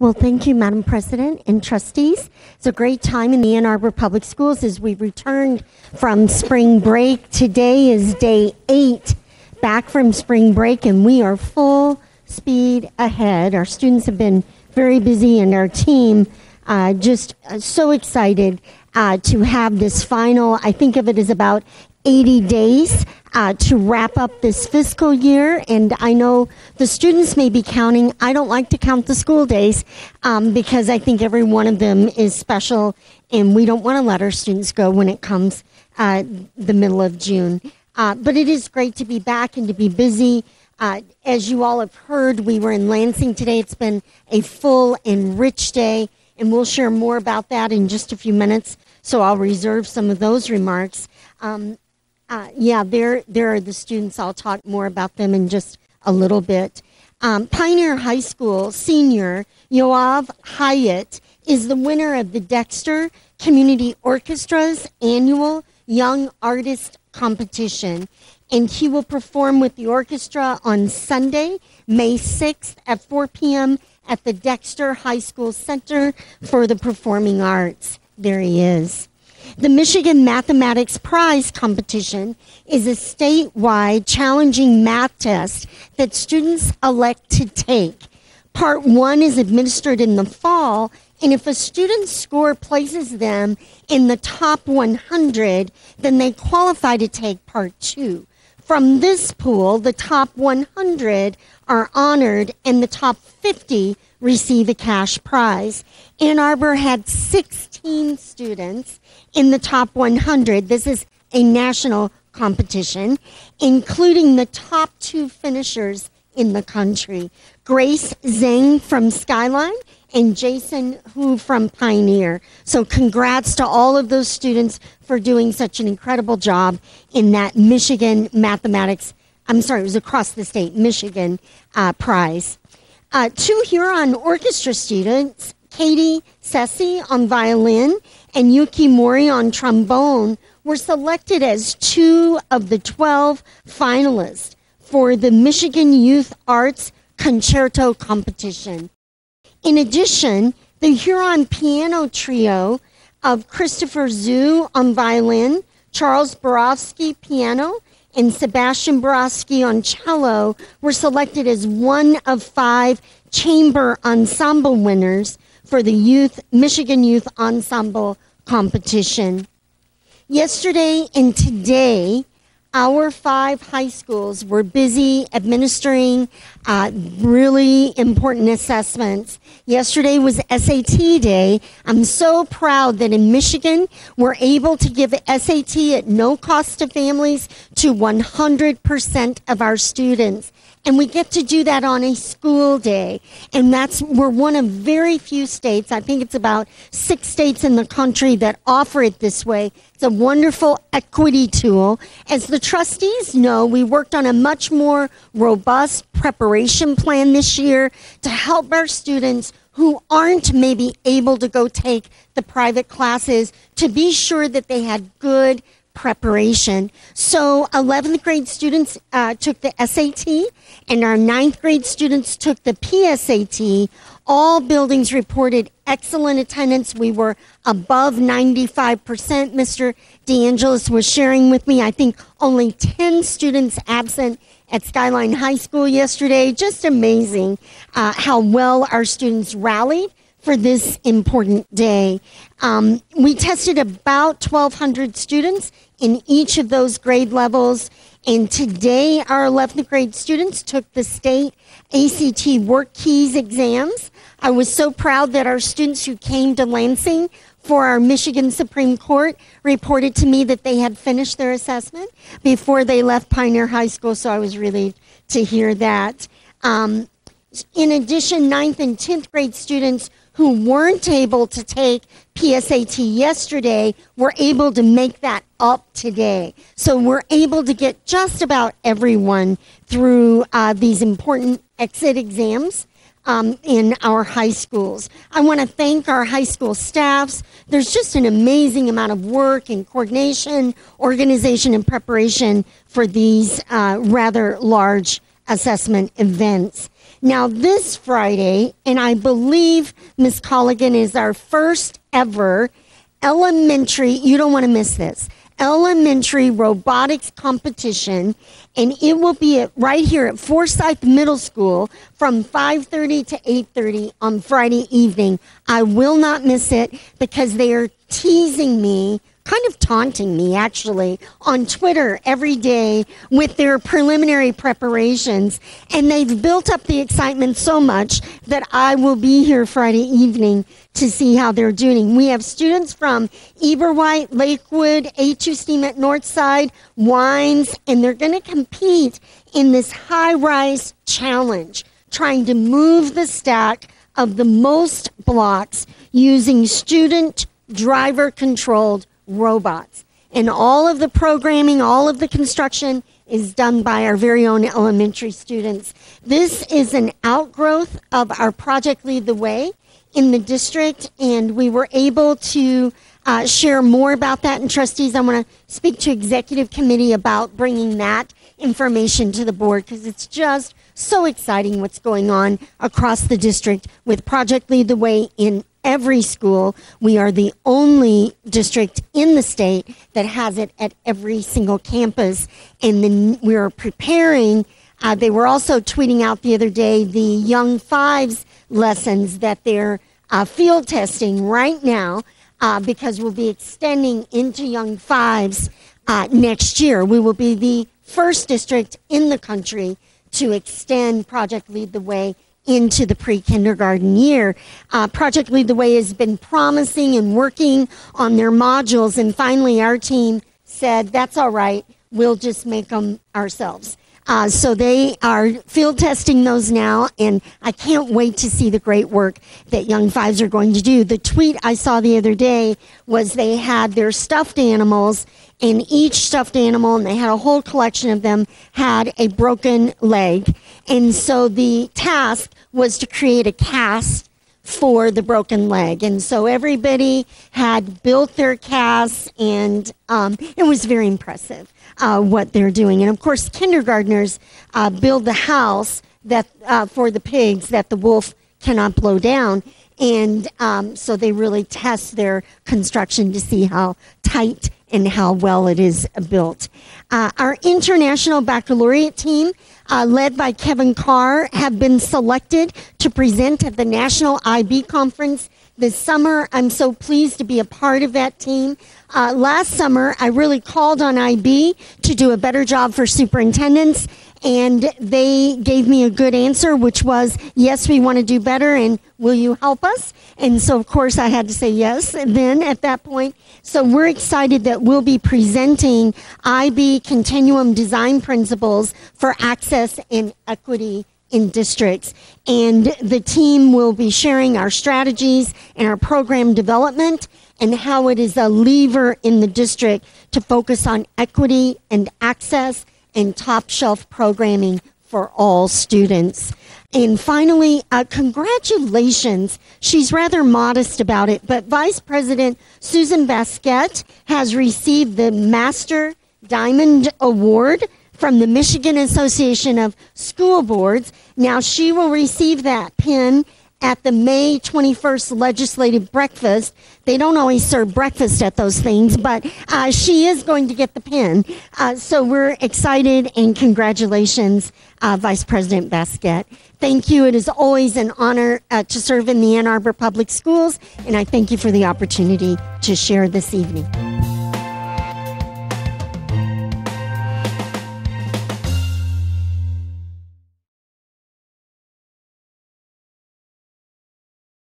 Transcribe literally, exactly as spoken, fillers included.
Well, thank you, Madam President and trustees. It's a great time in the Ann Arbor Public Schools as we returned from spring break. Today is day eight back from spring break, and we are full speed ahead. Our students have been very busy, and our team uh, just uh, so excited uh, to have this final, I think of it as about eighty days uh, to wrap up this fiscal year. And I know the students may be counting. I don't like to count the school days um, because I think every one of them is special, and we don't want to let our students go when it comes uh, the middle of June. Uh, but it is great to be back and to be busy. Uh, as you all have heard, we were in Lansing today. It's been a full and rich day, and we'll share more about that in just a few minutes. So I'll reserve some of those remarks. Um, Uh, yeah, there there are the students. I'll talk more about them in just a little bit. Um, Pioneer High School senior Yoav Hyatt is the winner of the Dexter Community Orchestra's annual Young Artist Competition, and he will perform with the orchestra on Sunday, May sixth at four p.m. at the Dexter High School Center for the Performing Arts. There he is. The Michigan Mathematics Prize Competition is a statewide challenging math test that students elect to take. Part one is administered in the fall, and if a student's score places them in the top one hundred, then they qualify to take part two. From this pool, the top one hundred are honored, and the top fifty receive a cash prize. Ann Arbor had sixteen students in the top one hundred. This is a national competition, including the top two finishers in the country, Grace Zhang from Skyline and Jason Hu from Pioneer. So congrats to all of those students for doing such an incredible job in that Michigan Mathematics, I'm sorry, it was across the state, Michigan uh, prize. Uh, two Huron Orchestra students, Katie Sessi on violin and Yuki Mori on trombone, were selected as two of the twelve finalists for the Michigan Youth Arts Concerto Competition. In addition, the Huron Piano Trio of Christopher Zhu on violin, Charles Borowski piano, and Sebastian Borowski on cello were selected as one of five chamber ensemble winners for the Youth Michigan Youth Ensemble Competition. Yesterday and today, our five high schools were busy administering uh, really important assessments. Yesterday was S A T day. I'm so proud that in Michigan, we're able to give S A T at no cost to families to one hundred percent of our students. And we get to do that on a school day. And that's, we're one of very few states, I think it's about six states in the country that offer it this way. It's a wonderful equity tool. As the trustees know, we worked on a much more robust preparation plan this year to help our students who aren't maybe able to go take the private classes to be sure that they had good preparation. So eleventh grade students uh, took the S A T, and our ninth grade students took the P S A T. All buildings reported excellent attendance. We were above ninety-five percent. Mister DeAngelis was sharing with me, I think only ten students absent at Skyline High School yesterday. Just amazing uh, how well our students rallied for this important day. Um, we tested about twelve hundred students in each of those grade levels, and today our eleventh grade students took the state A C T Work Keys exams. I was so proud that our students who came to Lansing for our Michigan Supreme Court reported to me that they had finished their assessment before they left Pioneer High School, so I was relieved to hear that. Um, in addition, ninth and tenth grade students who weren't able to take P S A T yesterday were able to make that up today. So we're able to get just about everyone through uh, these important exit exams um, in our high schools. I want to thank our high school staffs. There's just an amazing amount of work and coordination, organization, and preparation for these uh, rather large assessment events. Now, this Friday, and I believe Miz Colligan is our first ever elementary, you don't want to miss this, elementary robotics competition, and it will be at, right here at Forsyth Middle School from five thirty to eight thirty on Friday evening. I will not miss it because they are teasing me, kind of taunting me actually, on Twitter every day with their preliminary preparations, and they've built up the excitement so much that I will be here Friday evening to see how they're doing. We have students from Eberwhite, Lakewood, A two STEAM at Northside, Wines, and they're going to compete in this high-rise challenge, trying to move the stack of the most blocks using student driver-controlled robots. And all of the programming, all of the construction is done by our very own elementary students. This is an outgrowth of our Project Lead the Way in the district, and we were able to uh, share more about that. And trustees, I want to speak to executive committee about bringing that information to the board because it's just so exciting what's going on across the district with Project Lead the Way in every school. We are the only district in the state that has it at every single campus. And then we are preparing, uh, they were also tweeting out the other day the Young Fives lessons that they're uh, field testing right now uh, because we'll be extending into Young Fives uh, next year. We will be the first district in the country to extend Project Lead the Way into the pre-kindergarten year. Uh, Project Lead the Way has been promising and working on their modules, and finally our team said, that's all right, we'll just make them ourselves. Uh, so they are field testing those now, and I can't wait to see the great work that Young Fives are going to do. The tweet I saw the other day was they had their stuffed animals, and each stuffed animal, and they had a whole collection of them, had a broken leg. And so the task was to create a cast for the broken leg. And so everybody had built their casts, and um, it was very impressive uh, what they're doing. And of course, kindergartners uh, build the house that uh, for the pigs that the wolf cannot blow down. And um, so they really test their construction to see how tight and how well it is built. Uh, our International Baccalaureate team, uh, led by Kevin Carr, have been selected to present at the National I B Conference this summer. I'm so pleased to be a part of that team. Uh, last summer, I really called on I B to do a better job for superintendents, and they gave me a good answer, which was, yes, we want to do better, and will you help us? And so, of course, I had to say yes then at that point. So we're excited that we'll be presenting I B Continuum Design Principles for Access and Equity in districts. And the team will be sharing our strategies and our program development and how it is a lever in the district to focus on equity and access and top shelf programming for all students. And finally, uh, congratulations. She's rather modest about it, but Vice President Susan Basquette has received the Master Diamond Award from the Michigan Association of School Boards. Now, she will receive that pin at the May twenty-first legislative breakfast. They don't always serve breakfast at those things, but uh, she is going to get the pin. Uh, so we're excited, and congratulations, uh, Vice President Basquette. Thank you. It is always an honor uh, to serve in the Ann Arbor Public Schools, and I thank you for the opportunity to share this evening.